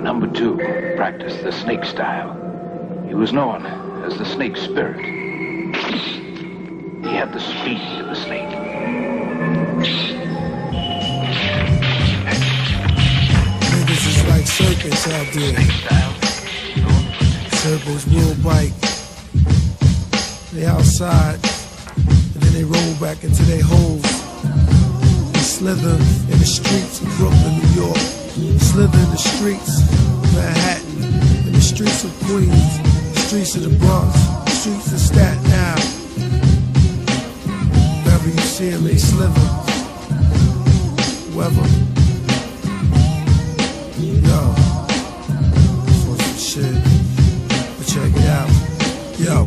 Number 2 practiced the snake style. He was known as the snake spirit. He had the speed of the snake. Niggas is like serpents out there. Snake style. Serpents will bite. They outside, and then they roll back into their holes. They slither in the streets of Brooklyn, New York. Slither in the streets of Manhattan, in the streets of Queens, the streets of the Bronx, the streets of Staten Island. Wherever you see them, they slither. Whoever. Yo, for some shit. But check it out. Yo.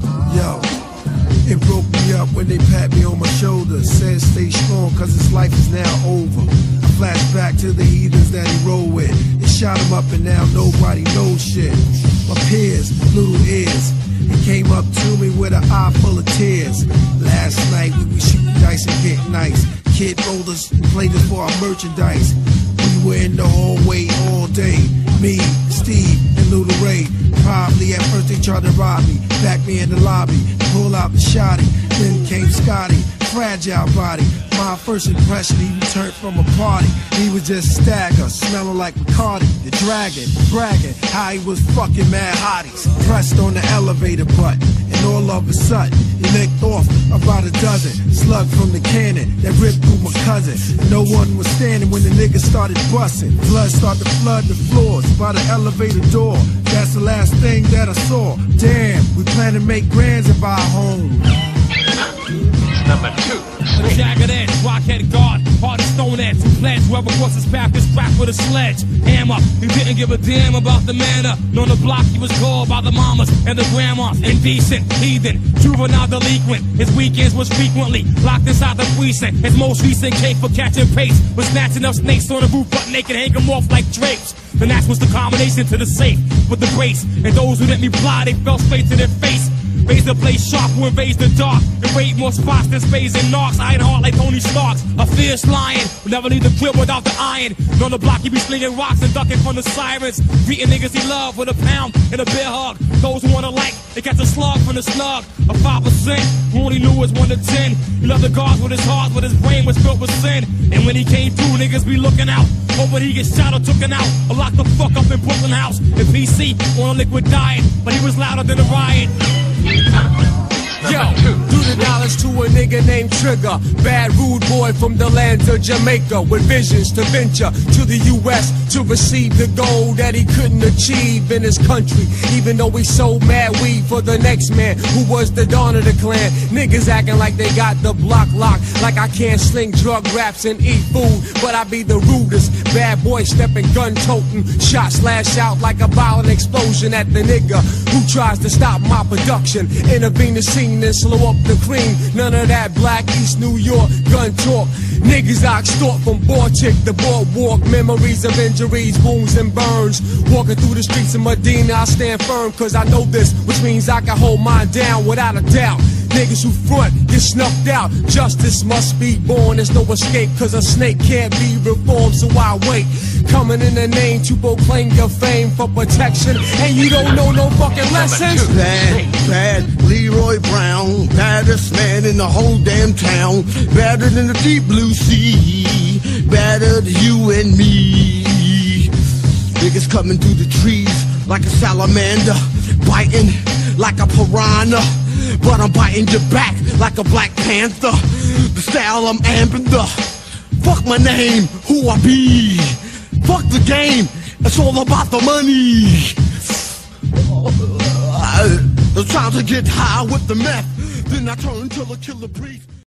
It broke me up when they pat me on my shoulder. Said stay strong cause his life is now over. I flash back to the heathens that he rolled with. They shot him up and now nobody knows shit. My peers, little ears. He came up to me with an eye full of tears. Last night we were shooting dice and getting nice. Kid rolled us and played us for our merchandise. We were in the hallway all day. Me, Steve, and Little Ray. Probably at first they tried to rob me. Back me in the lobby, pull out the shotty. Then came Scotty, fragile body. My first impression, he returned from a party. He was just stagger, smelling like Bacardi. The dragon, bragging how he was fucking mad hotties. Pressed on the elevator button, and all of a sudden, he licked off about a dozen. Slug from the cannon that ripped through my cousin. No one was standing when the niggas started busting. Blood started to flood the floors by the elevator door. That's the last thing that I saw. Damn, we plan to make grands of our home. Number 2. A jagged edge, rockhead guard, hard as stone edge. Who pledged whoever crosses his path is cracked with a sledge. Hammer, he didn't give a damn about the manner. On the block he was called by the mamas and the grandmas. Indecent, heathen, juvenile delinquent. His weekends was frequently locked inside the precinct. His most recent case for catching pace was snatching up snakes on the roof, butt naked, hang them off like drapes. And that was the combination to the safe with the grace. And those who didn't reply, they fell straight to their face. Razor blade sharp who invades the dark and raid more spots than spades and knocks. Iron heart like Tony Starks, a fierce lion will never leave the crib without the iron. And on the block he be slinging rocks and ducking from the sirens. Greeting niggas he love with a pound and a beer hug. Those who wanna like, they catch a slug from the slug. A 5% who only knew was 1 to 10. He loved the guards with his heart, but his brain was filled with sin. And when he came through, niggas be looking out, hoping he gets shot or taken out or locked the fuck up in Brooklyn House. And PC on a liquid diet, but he was louder than a riot. Yo, do the knowledge to a nigga named Trigger. Bad rude boy from the lands of Jamaica, with visions to venture to the US to receive the goal that he couldn't achieve in his country. Even though he sold mad weed for the next man who was the dawn of the clan. Niggas acting like they got the block locked, like I can't sling drug raps and eat food, but I be the rudest. Bad boy stepping gun toting, shot slash out like a violent explosion at the nigga who tries to stop my production. Intervene the scene and slow up the cream. None of that black East New York gun talk. Niggas I extort from Baltic to boardwalk. Memories of injuries, wounds and burns. Walking through the streets of Medina, I stand firm cause I know this, which means I can hold mine down without a doubt. Niggas who front get snuffed out. Justice must be born, there's no escape cause a snake can't be reformed, so I wait. Coming in the name to proclaim your fame for protection, and you don't know no fucking lessons. Bad Leroy Brown, baddest man in the whole damn town. Badder than the deep blue sea, badder than you and me. Niggas coming through the trees like a salamander, biting like a piranha. But I'm biting your back like a Black Panther. The style I'm amping the. Fuck my name, who I be. Fuck the game, it's all about the money. I'm trying to get high with the meth, then I turn to the killer priest.